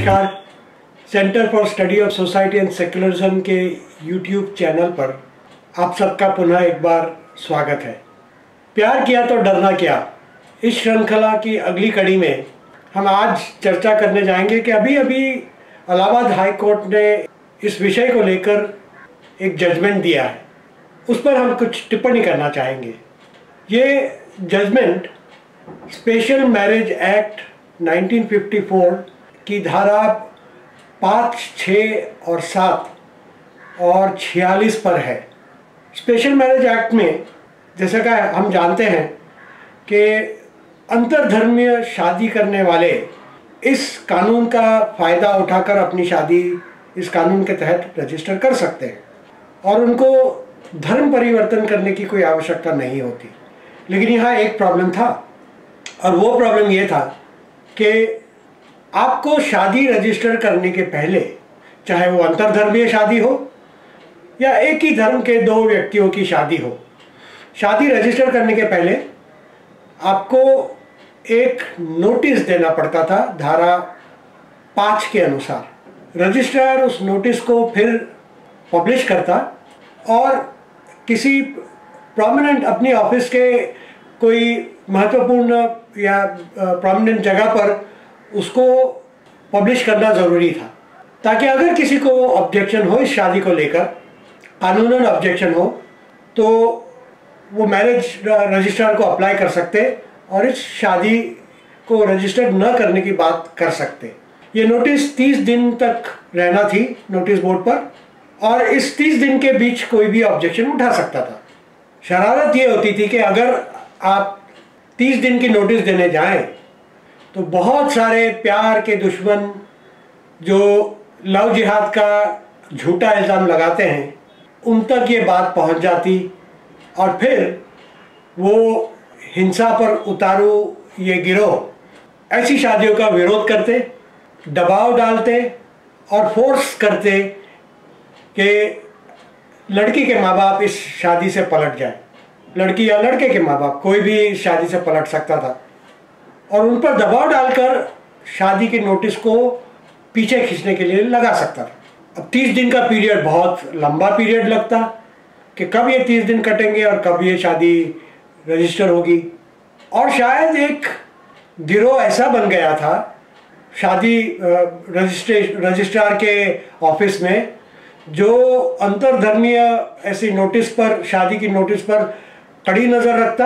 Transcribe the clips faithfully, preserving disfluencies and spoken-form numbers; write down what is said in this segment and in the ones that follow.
नमस्कार। Center for study of society and secularism के YouTube channel पर आप सबका पुनः एक बार स्वागत है। प्यार किया तो डरना क्या, इस श्रृंखला की अगली कड़ी में हम आज चर्चा करने जाएंगे कि अभी अभी इलाहाबाद हाई कोर्ट ने इस विषय को लेकर एक जजमेंट दिया है, उस पर हम कुछ टिप्पणी करना चाहेंगे। ये judgement special marriage act nineteen fifty four की धारा पाँच, छः और सात और छियालीस पर है। स्पेशल मैरिज एक्ट में जैसा कि हम जानते हैं कि अंतरधर्मीय शादी करने वाले इस कानून का फ़ायदा उठाकर अपनी शादी इस कानून के तहत रजिस्टर कर सकते हैं और उनको धर्म परिवर्तन करने की कोई आवश्यकता नहीं होती। लेकिन यहाँ एक प्रॉब्लम था और वो प्रॉब्लम ये था कि आपको शादी रजिस्टर करने के पहले, चाहे वो अंतरधर्मीय शादी हो या एक ही धर्म के दो व्यक्तियों की शादी हो, शादी रजिस्टर करने के पहले आपको एक नोटिस देना पड़ता था धारा पाँच के अनुसार। रजिस्ट्रार उस नोटिस को फिर पब्लिश करता और किसी प्रोमिनेंट अपनी ऑफिस के कोई महत्वपूर्ण या प्रोमिनेंट जगह पर उसको पब्लिश करना ज़रूरी था, ताकि अगर किसी को ऑब्जेक्शन हो इस शादी को लेकर, कानूनन ऑब्जेक्शन हो, तो वो मैरिज रजिस्ट्रार को अप्लाई कर सकते और इस शादी को रजिस्टर न करने की बात कर सकते। ये नोटिस तीस दिन तक रहना थी नोटिस बोर्ड पर और इस तीस दिन के बीच कोई भी ऑब्जेक्शन उठा सकता था। शरारत ये होती थी कि अगर आप तीस दिन की नोटिस देने जाएं तो बहुत सारे प्यार के दुश्मन जो लव जिहाद का झूठा इल्ज़ाम लगाते हैं उन तक ये बात पहुंच जाती और फिर वो हिंसा पर उतारू ये गिरोह ऐसी शादियों का विरोध करते, दबाव डालते और फोर्स करते कि लड़की के माँ बाप इस शादी से पलट जाए। लड़की या लड़के के माँ बाप कोई भी इस शादी से पलट सकता था और उन पर दबाव डालकर शादी के नोटिस को पीछे खींचने के लिए लगा सकता था। अब तीस दिन का पीरियड बहुत लंबा पीरियड लगता कि कब ये तीस दिन कटेंगे और कब ये शादी रजिस्टर होगी। और शायद एक गिरोह ऐसा बन गया था शादी रजिस्ट्रे रजिस्ट्रार के ऑफिस में, जो अंतरधर्मीय ऐसी नोटिस पर, शादी की नोटिस पर कड़ी नज़र रखता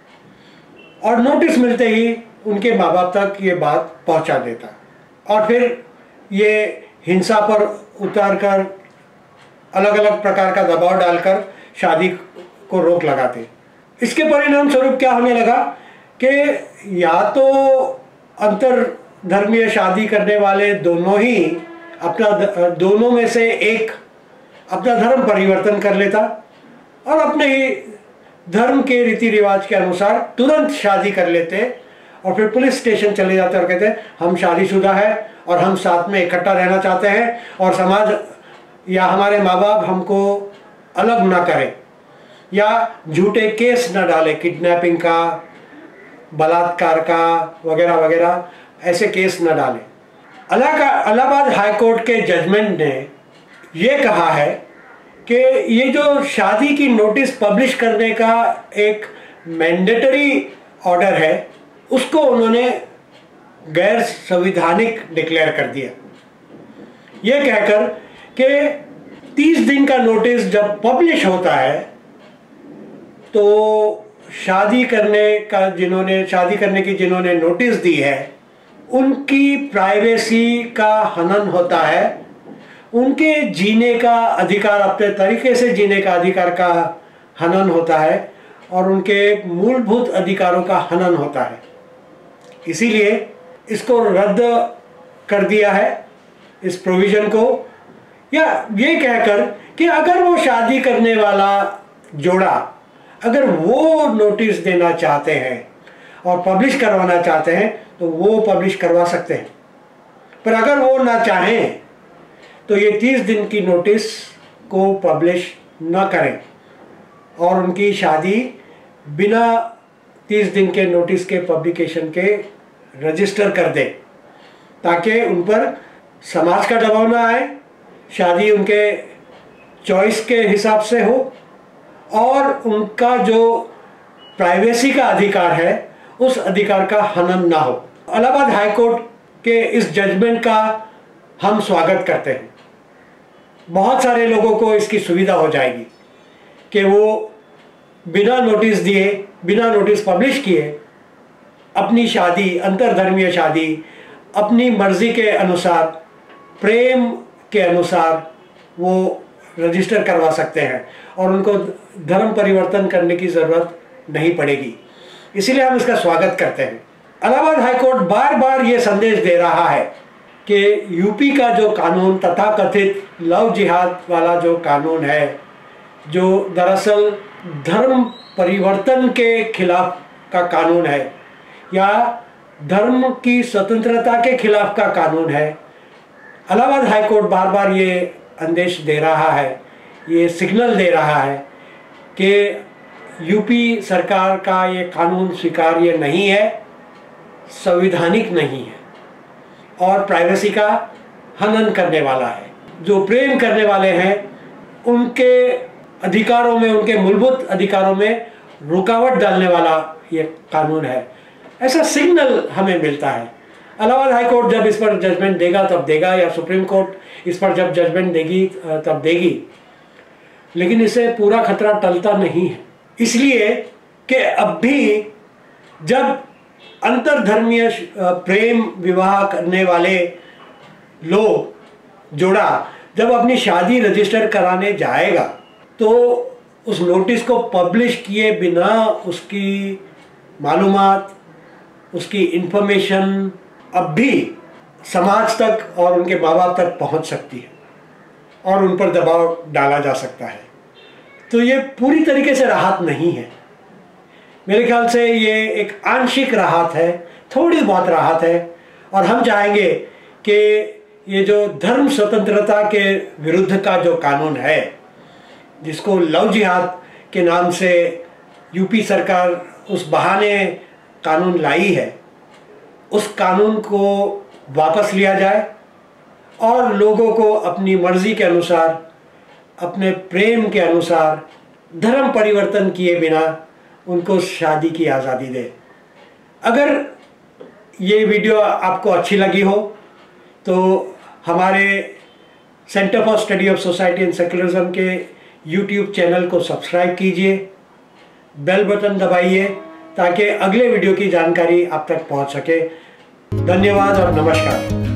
और नोटिस मिलते ही उनके माँ बाप तक ये बात पहुंचा देता और फिर ये हिंसा पर उतार कर अलग अलग प्रकार का दबाव डालकर शादी को रोक लगाते। इसके परिणाम स्वरूप क्या होने लगा कि या तो अंतरधर्मीय शादी करने वाले दोनों ही अपना दोनों में से एक अपना धर्म परिवर्तन कर लेता और अपने ही धर्म के रीति रिवाज के अनुसार तुरंत शादी कर लेते और फिर पुलिस स्टेशन चले जाते और कहते हम शादीशुदा है और हम साथ में इकट्ठा रहना चाहते हैं और समाज या हमारे माँ बाप हमको अलग ना करें, या झूठे केस न डाले, किडनैपिंग का, बलात्कार का वगैरह वगैरह ऐसे केस न डाले। इलाहाबाद हाई कोर्ट के जजमेंट ने ये कहा है कि ये जो शादी की नोटिस पब्लिश करने का एक मैंडेटरी ऑर्डर है उसको उन्होंने गैर संवैधानिक डिक्लेयर कर दिया, ये कहकर कि तीस दिन का नोटिस जब पब्लिश होता है तो शादी करने का जिन्होंने शादी करने की जिन्होंने नोटिस दी है उनकी प्राइवेसी का हनन होता है, उनके जीने का अधिकार, अपने तरीके से जीने का अधिकार का हनन होता है और उनके मूलभूत अधिकारों का हनन होता है। इसीलिए इसको रद्द कर दिया है, इस प्रोविज़न को, या ये कहकर कि अगर वो शादी करने वाला जोड़ा अगर वो नोटिस देना चाहते हैं और पब्लिश करवाना चाहते हैं तो वो पब्लिश करवा सकते हैं, पर अगर वो ना चाहें तो ये तीस दिन की नोटिस को पब्लिश न करें और उनकी शादी बिना तीस दिन के नोटिस के पब्लिकेशन के रजिस्टर कर दें, ताकि उन पर समाज का दबाव ना आए, शादी उनके चॉइस के हिसाब से हो और उनका जो प्राइवेसी का अधिकार है उस अधिकार का हनन ना हो। इलाहाबाद हाई कोर्ट के इस जजमेंट का हम स्वागत करते हैं। बहुत सारे लोगों को इसकी सुविधा हो जाएगी कि वो बिना नोटिस दिए, बिना नोटिस पब्लिश किए अपनी शादी, अंतरधर्मीय शादी अपनी मर्जी के अनुसार, प्रेम के अनुसार वो रजिस्टर करवा सकते हैं और उनको धर्म परिवर्तन करने की ज़रूरत नहीं पड़ेगी। इसीलिए हम इसका स्वागत करते हैं। इलाहाबाद हाई कोर्ट बार बार ये संदेश दे रहा है कि यूपी का जो कानून, तथाकथित लव जिहाद वाला जो कानून है, जो दरअसल धर्म परिवर्तन के खिलाफ का कानून है या धर्म की स्वतंत्रता के खिलाफ का कानून है, इलाहाबाद हाई कोर्ट बार बार ये आदेश दे रहा है, ये सिग्नल दे रहा है कि यूपी सरकार का ये कानून स्वीकार्य नहीं है, संवैधानिक नहीं है और प्राइवेसी का हनन करने वाला है। जो प्रेम करने वाले हैं उनके अधिकारों में, उनके मूलभूत अधिकारों में रुकावट डालने वाला ये कानून है, ऐसा सिग्नल हमें मिलता है। इलाहाबाद हाई कोर्ट जब इस पर जजमेंट देगा तब देगा, या सुप्रीम कोर्ट इस पर जब जजमेंट देगी तब देगी, लेकिन इससे पूरा खतरा टलता नहीं है। इसलिए कि अब भी जब अंतरधर्मीय प्रेम विवाह करने वाले लोग, जोड़ा जब अपनी शादी रजिस्टर कराने जाएगा तो उस नोटिस को पब्लिश किए बिना उसकी मालूमात, उसकी इंफॉर्मेशन अब भी समाज तक और उनके माँ बाप तक पहुँच सकती है और उन पर दबाव डाला जा सकता है। तो ये पूरी तरीके से राहत नहीं है। मेरे ख्याल से ये एक आंशिक राहत है, थोड़ी बहुत राहत है, और हम चाहेंगे कि ये जो धर्म स्वतंत्रता के विरुद्ध का जो कानून है, जिसको लव जिहाद के नाम से यूपी सरकार उस बहाने कानून लाई है, उस कानून को वापस लिया जाए और लोगों को अपनी मर्जी के अनुसार, अपने प्रेम के अनुसार, धर्म परिवर्तन किए बिना उनको शादी की आज़ादी दे। अगर ये वीडियो आपको अच्छी लगी हो तो हमारे center for study of society and secularism के यूट्यूब चैनल को सब्सक्राइब कीजिए, बेल बटन दबाइए ताकि अगले वीडियो की जानकारी आप तक पहुंच सके। धन्यवाद और नमस्कार।